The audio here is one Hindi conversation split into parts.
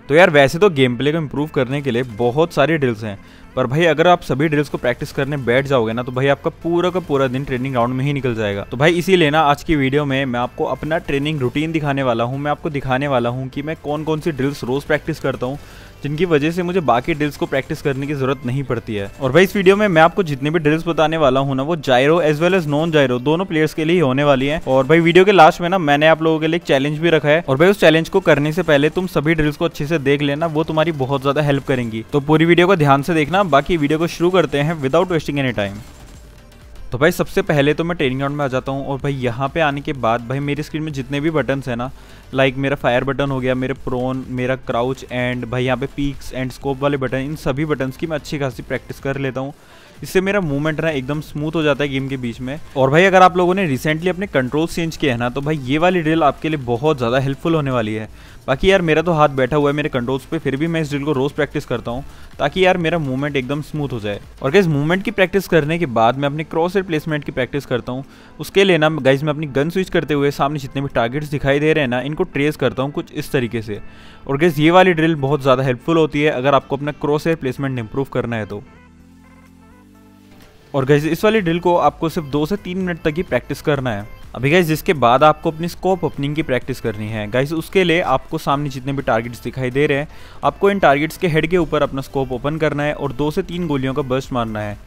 तो यार वैसे तो गेम प्ले को इम्प्रूव करने के लिए बहुत सारी ड्रिल्स हैं, पर भाई अगर आप सभी ड्रिल्स को प्रैक्टिस करने बैठ जाओगे ना तो भाई आपका पूरा का पूरा दिन ट्रेनिंग ग्राउंड में ही निकल जाएगा। तो भाई इसीलिए ना आज की वीडियो में मैं आपको अपना ट्रेनिंग रूटीन दिखाने वाला हूँ। मैं आपको दिखाने वाला हूँ कि मैं कौन कौन सी ड्रिल्स रोज प्रैक्टिस करता हूँ, जिनकी वजह से मुझे बाकी ड्रिल्स को प्रैक्टिस करने की जरूरत नहीं पड़ती है। और भाई इस वीडियो में मैं आपको जितने भी ड्रिल्स बताने वाला हूँ ना वो gyro as well as non gyro दोनों प्लेयर्स के लिए ही होने वाली है। और भाई वीडियो के लास्ट में ना मैंने आप लोगों के लिए एक चैलेंज भी रखा है, और भाई उस चैलेंज को करने से पहले तुम सभी ड्रिल्स को अच्छे से देख लेना, वो तुम्हारी बहुत ज्यादा हेल्प करेंगी। तो पूरी वीडियो को ध्यान से देखना। बाकी वीडियो को शुरू करते हैं विदाउट वेस्टिंग एनी टाइम। तो भाई सबसे पहले तो मैं ट्रेनिंग ग्राउंड में आ जाता हूँ, और भाई यहाँ पे आने के बाद भाई मेरी स्क्रीन में जितने भी बटन्स हैं ना, लाइक मेरा फायर बटन हो गया, मेरे प्रोन, मेरा क्राउच एंड भाई यहाँ पे पीक्स एंड स्कोप वाले बटन, इन सभी बटन्स की मैं अच्छी खासी प्रैक्टिस कर लेता हूँ। इससे मेरा मूवमेंट ना एकदम स्मूथ हो जाता है गेम के बीच में। और भाई अगर आप लोगों ने रिसेंटली अपने कंट्रोल्स चेंज किए हैं ना तो भाई ये वाली ड्रिल आपके लिए बहुत ज़्यादा हेल्पफुल होने वाली है। बाकी यार मेरा तो हाथ बैठा हुआ है मेरे कंट्रोल्स पे, फिर भी मैं इस ड्रिल को रोज़ प्रैक्टिस करता हूँ ताकि यार मेरा मूवमेंट एकदम स्मूथ हो जाए। और गाइस मूवमेंट की प्रैक्टिस करने के बाद मैं अपने क्रॉस एयर प्लेसमेंट की प्रैक्टिस करता हूँ। उसके लिए ना गाइस मैं अपनी गन स्विच करते हुए सामने जितने भी टारगेट्स दिखाई दे रहे हैं ना इनको ट्रेस करता हूँ कुछ इस तरीके से। और गाइस ये वाली ड्रिल बहुत ज़्यादा हेल्पफुल होती है अगर आपको अपना क्रॉस एयर प्लेसमेंट इंप्रूव करना है तो। और गाइस इस वाली ड्रिल को आपको सिर्फ 2 से 3 मिनट तक ही प्रैक्टिस करना है। अभी गाइस जिसके बाद आपको अपनी स्कोप ओपनिंग की प्रैक्टिस करनी है। गाइस उसके लिए आपको सामने जितने भी टारगेट्स दिखाई दे रहे हैं आपको इन टारगेट्स के हेड के ऊपर अपना स्कोप ओपन करना है और 2 से 3 गोलियों का बर्स्ट मारना है।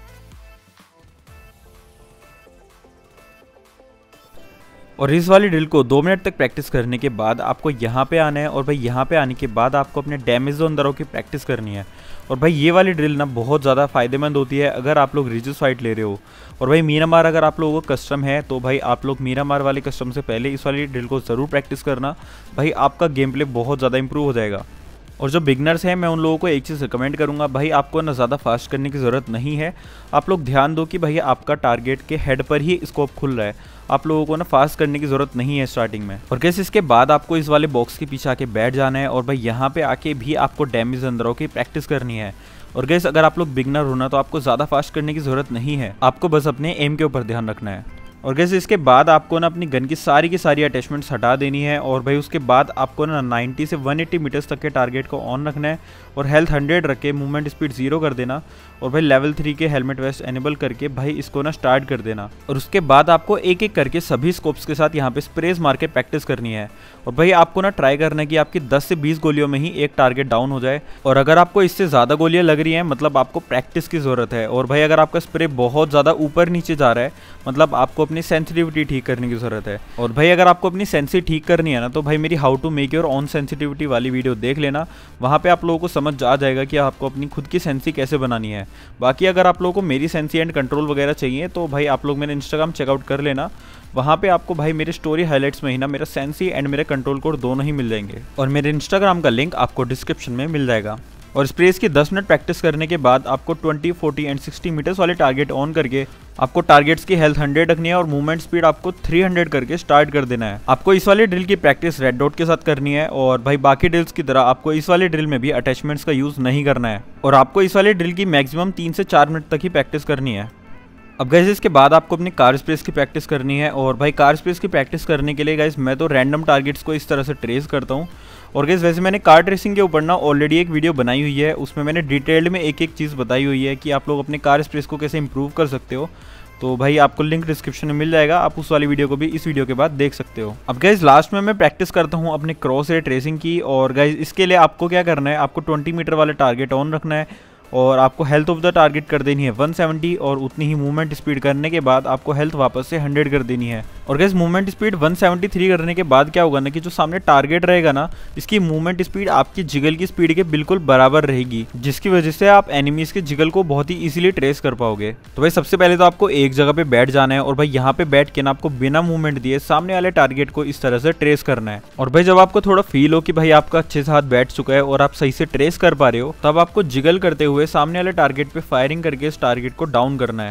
और इस वाली ड्रिल को 2 मिनट तक प्रैक्टिस करने के बाद आपको यहाँ पे आना है, और भाई यहाँ पे आने के बाद आपको अपने डैमेज जोन दरों की प्रैक्टिस करनी है। और भाई ये वाली ड्रिल ना बहुत ज़्यादा फायदेमंद होती है अगर आप लोग रिजिस फाइट ले रहे हो। और भाई मीरामार अगर आप लोगों को कस्टम है तो भाई आप लोग मीरामार वाले कस्टम से पहले इस वाली ड्रिल को ज़रूर प्रैक्टिस करना, भाई आपका गेम प्ले बहुत ज़्यादा इंप्रूव हो जाएगा। और जो बिगनर्स हैं मैं उन लोगों को एक चीज़ रिकमेंड करूंगा, भाई आपको ना ज़्यादा फास्ट करने की ज़रूरत नहीं है। आप लोग ध्यान दो कि भाई आपका टारगेट के हेड पर ही स्कोप खुल रहा है, आप लोगों को ना फास्ट करने की ज़रूरत नहीं है स्टार्टिंग में। और कैसे इसके बाद आपको इस वाले बॉक्स के पीछे आके बैठ जाना है, और भाई यहाँ पे आके भी आपको डैमेज अंदरों की प्रैक्टिस करनी है। और गैस अगर आप लोग बिगनर हो ना तो आपको ज़्यादा फास्ट करने की ज़रूरत नहीं है, आपको बस अपने एम के ऊपर ध्यान रखना है। और गैस इसके बाद आपको ना अपनी गन की सारी अटैचमेंट्स हटा देनी है, और भाई उसके बाद आपको ना 90 से 180 मीटर्स तक के टारगेट को ऑन रखना है और हेल्थ 100 रख के मूवमेंट स्पीड 0 कर देना। और भाई लेवल 3 के हेलमेट वेस्ट एनेबल करके भाई इसको ना स्टार्ट कर देना। और उसके बाद आपको एक एक करके सभी स्कोप्स के साथ यहाँ पे स्प्रेज मार के प्रैक्टिस करनी है। और भाई आपको ना ट्राई करना है कि आपकी 10 से 20 गोलियों में ही एक टारगेट डाउन हो जाए। और अगर आपको इससे ज़्यादा गोलियाँ लग रही हैं मतलब आपको प्रैक्टिस की ज़रूरत है। और भाई अगर आपका स्प्रे बहुत ज़्यादा ऊपर नीचे जा रहा है मतलब आपको अपनी सेंसिटिविटी ठीक करने की ज़रूरत है। और भाई अगर आपको अपनी सेंसी ठीक करनी है ना तो भाई मेरी how to make your own sensitivity वाली वीडियो देख लेना, वहाँ पे आप लोगों को समझ आ जाएगा कि आपको अपनी खुद की सेंसी कैसे बनानी है। बाकी अगर आप लोगों को मेरी सेंसी एंड कंट्रोल वगैरह चाहिए तो भाई आप लोग मेरे इंस्टाग्राम चेकआउट कर लेना, वहाँ पे आपको भाई मेरे स्टोरी हाइलाइट्स में ही ना मेरा सेंसी एंड मेरे कंट्रोल कोड दोनों ही मिल जाएंगे, और मेरे इंस्टाग्राम का लिंक आपको डिस्क्रिप्शन में मिल जाएगा। और स्प्रेस की 10 मिनट प्रैक्टिस करने के बाद आपको 20, 40 एंड 60 मीटर्स वाले टारगेट ऑन करके आपको टारगेट्स की हेल्थ 100 रखनी है और मूवमेंट स्पीड आपको 300 करके स्टार्ट कर देना है। आपको इस वाली ड्रिल की प्रैक्टिस रेड डॉट के साथ करनी है, और भाई बाकी ड्रिल्स की तरह आपको इस वाली ड्रिल में भी अटैचमेंट्स का यूज़ नहीं करना है। और आपको इस वाली ड्रिल की मैक्सिमम 3 से 4 मिनट तक ही प्रैक्टिस करनी है। अब गाइस इसके बाद आपको अपनी कार स्पेस की प्रैक्टिस करनी है। और भाई कार स्पेस की प्रैक्टिस करने के लिए गाइस मैं तो रैंडम टारगेट्स को इस तरह से ट्रेस करता हूँ। और गाइस वैसे मैंने कार ट्रेसिंग के ऊपर ना ऑलरेडी एक वीडियो बनाई हुई है, उसमें मैंने डिटेल्ड में एक एक चीज़ बताई हुई है कि आप लोग अपने कार स्पेस को कैसे इंप्रूव कर सकते हो। तो भाई आपको लिंक डिस्क्रिप्शन में मिल जाएगा, आप उस वाली वीडियो को भी इस वीडियो के बाद देख सकते हो। अब गाइस लास्ट में मैं प्रैक्टिस करता हूँ अपने क्रॉस एयर ट्रेसिंग की। और गाइस इसके लिए आपको क्या करना है, आपको 20 मीटर वाले टारगेट ऑन रखना है और आपको हेल्थ ऑफ द टारगेट कर देनी है 170, और उतनी ही मूवमेंट स्पीड करने के बाद आपको हेल्थ वापस से 100 कर देनी है। और गाइस मूवमेंट स्पीड 173 करने के बाद क्या होगा ना कि जो सामने टारगेट रहेगा ना इसकी मूवमेंट स्पीड आपकी जिगल की स्पीड के बिल्कुल बराबर रहेगी, जिसकी वजह से आप एनिमीज के जिगल को बहुत ही इजीली ट्रेस कर पाओगे। तो भाई सबसे पहले तो आपको एक जगह पे बैठ जाना है, और भाई यहाँ पे बैठ के ना आपको बिना मूवमेंट दिए सामने वाले टारगेट को इस तरह से ट्रेस करना है। और भाई जब आपको थोड़ा फील हो कि भाई आपका अच्छे से हाथ बैठ चुका है और आप सही से ट्रेस कर पा रहे हो, तब आपको जिगल करते हुए सामने वाले टारगेट पे फायरिंग करके इस टारगेट को डाउन करना है।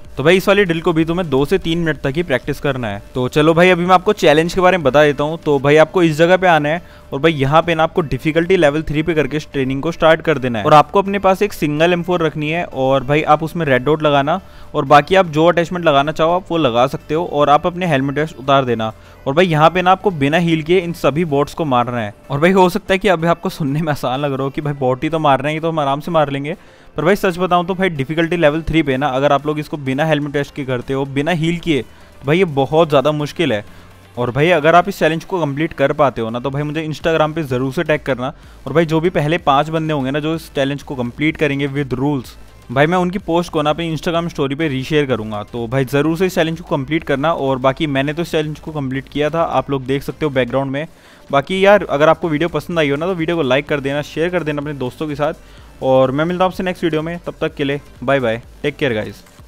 तो भाई इस वाली ड्रिल को भी तुम्हें 2 से 3 मिनट तक ही प्रैक्टिस करना है। तो चलो भाई अभी मैं आपको चैलेंज के बारे में बता देता हूँ। तो भाई आपको इस जगह पे आना है और भाई यहाँ पे ना आपको डिफिकल्टी लेवल 3 पे करके ट्रेनिंग को स्टार्ट कर देना है। और आपको अपने पास एक सिंगल M4 रखनी है और भाई आप उसमें रेड डॉट लगाना और बाकी आप जो अटैचमेंट लगाना चाहो आप वो लगा सकते हो। और आप अपने हेलमेट वेस्ट उतार देना और भाई यहाँ पे ना आपको बिना हील किए इन सभी बॉट्स को मारना है। और भाई हो सकता है कि अभी आपको सुनने में आसान लग रहा हो कि भाई बॉट ही तो मार रहे हैं, ये तो हम आराम से मार लेंगे। पर भाई सच बताऊं तो भाई डिफिकल्टी लेवल 3 पे ना अगर आप लोग इसको बिना हेलमेट वेस्ट के करते हो, बिना हील किए, तो भाई ये बहुत ज़्यादा मुश्किल है। और भाई अगर आप इस चैलेंज को कंप्लीट कर पाते हो ना तो भाई मुझे इंस्टाग्राम पे ज़रूर से टैग करना। और भाई जो भी पहले 5 बंदे होंगे ना जो इस चैलेंज को कंप्लीट करेंगे विद रूल्स, भाई मैं उनकी पोस्ट को ना अपनी इंस्टाग्राम स्टोरी पे रीशेयर करूंगा। तो भाई ज़रूर से इस चैलेंज को कंप्लीट करना। और बाकी मैंने तो इस चैलेंज को कंप्लीट किया था, आप लोग देख सकते हो बैकग्राउंड में। बाकी यार अगर आपको वीडियो पसंद आई हो ना तो वीडियो को लाइक कर देना, शेयर कर देना अपने दोस्तों के साथ। और मैं मिलता हूँ आपसे नेक्स्ट वीडियो में, तब तक के लिए bye bye, take care guys.